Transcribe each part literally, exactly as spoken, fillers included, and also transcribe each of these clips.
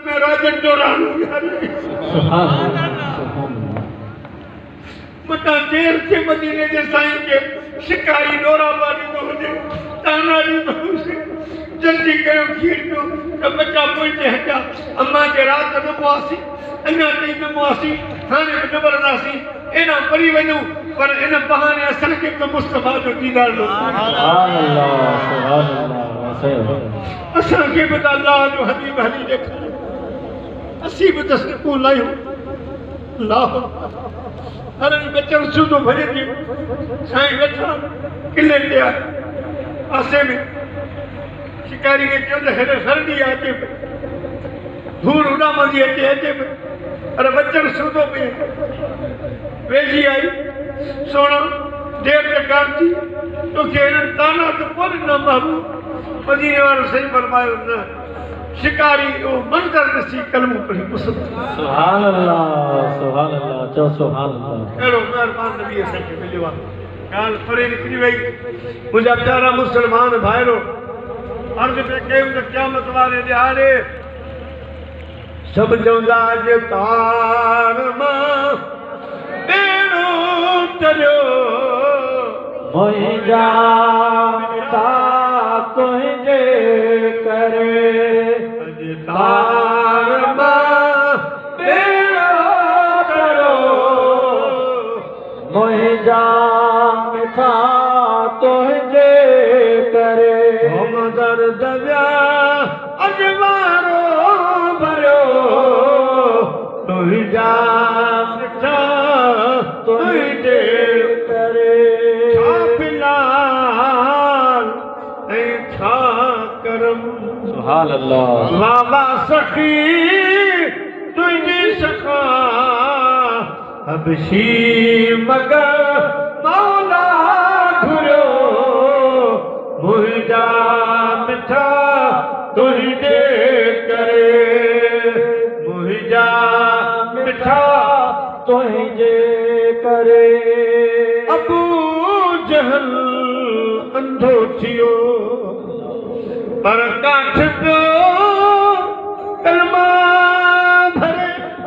राजन जो रानू यार मता देर से मदीने जे साईं के शिकारी डोरा बारी तो हुजे ताना दी तो हुजे जल्दी कयो खीर तो त बच्चा पोइते हटा अम्मा के रात न मुआसी अना तई न मुआसी हाने जबरदस्ती एना परी वणो पर इन बहाने असल के तो मुस्तफा जो दीदार लो सुभान अल्लाह सुभान अल्लाह असल के बता अल्लाह जो हबीब हली देखा असी भी तस्को लायो अल्लाह अरे बच्चा सुधो भरे थी साईं बैठा किले ते आ पासे में शिकारी के क्यों तो हेरे सर्दी आते धूल उड़ा मजी आते आते अरे बच्चा सुधो पे वेजी आई सोना देर तक गाती तो केरन ताना तो कोई ना मारू मदीने वाला सही फरमायो ना शिकारी ओ मंजर नसी कलमो पढ़ी सुभान अल्लाह सुभान अल्लाह चो सुभान अल्लाह एड़ो मेहरबान नबी असन के मिलियो गाल परे निकली वई मुझा प्यारा मुसलमान भाईरो अर्ज पे कयो त क़यामत वाले दिहाड़े सब चवंदा जे तार मां बेड़ो तरियो मुंहिंजा ता तुंहिंजे करे तार मां बेड़ो तरियो मुंहिंजा मिठा तुंहिंजे करे हम दर्द विया अजवारो भरियो तुंहिंजा मिठा तुंहिंजे करे छा फिलहाल ऐं छा करम सुभान अल्लाह बाबा सखी तुंहिंजी सखा हबशी मगर मौला घुरियो मुंहिंजा मिठा तुंहिंजे करे मुंहिंजा मिठा तुंहिंजे करे अबू जहल अंधो थियो पर काठ पियो कलमा भरे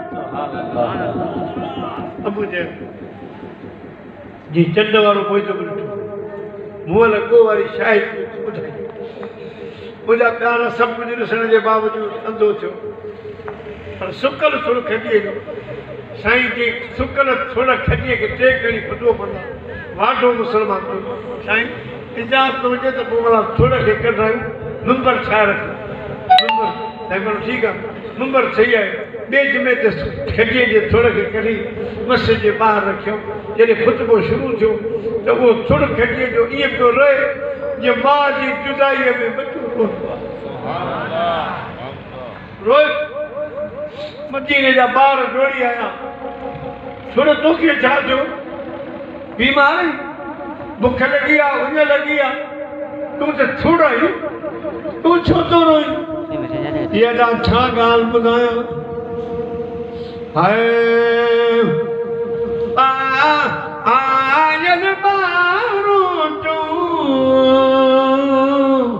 अबू जहल जी चंड वारो कोई तो ॾिठो मुंहुं लॻो वारी शाही ॿुधाई मुंहिंजा प्यारा सभु कुझु ॾिसण जे बावजूद अंधो थियो पर सुकल थोरो खॼीअ जो साईं जी सुकल थोरा खॼीअ खे टे खणी फुटो पवंदा वाढो मुसलमान साईं इजाज़त हुजे त पोइ भला थोरे खे कढायूं मुंबर ठाहे रखो मुंबर साईं बोलो ठीकु आहे मुंबर सही आहे ॿिए जुमे ते खॼीअ जे थोरे खे कढी मस्जिद जे ॿाहिरि रखियो जॾहिं ख़ुतबो शुरू थियो त उहो थोरो खॼीअ जो ईअं पियो रहे जीअं माउ जी जुदाईअ में बचो रोए मदीने जा ॿार जोड़ी आया छोड़ो तोखे छा थियो बीमार बुख लगी आ उन लगी आ तू तो थोड़ा ही तू छो तो रोई ये दा छा गाल बुधाया हाय आ आ जन बारो तू